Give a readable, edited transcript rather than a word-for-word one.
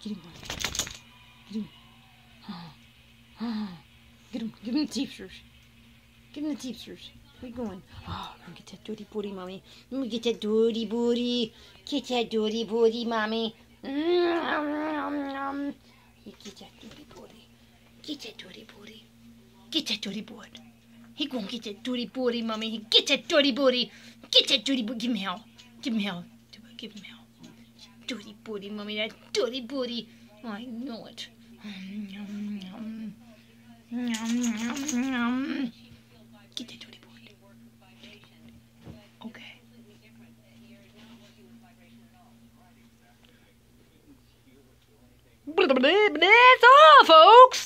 Get him. Get him. Get him. Give him the teethers. Give him the teethers. Where you going? Oh, let me get that dirty booty, mommy. Let me get that dirty booty. Get that dirty booty, mommy. You get that dirty booty. Get that dirty booty. Get that dirty booty. He gonna get that dirty booty, mommy. He get that dirty booty. Get that dirty booty. Give him hell. Give him hell. Give him hell. Dirty booty, mommy. That dirty booty. Oh, I know it. Get that dirty booty. Okay. That's all, folks.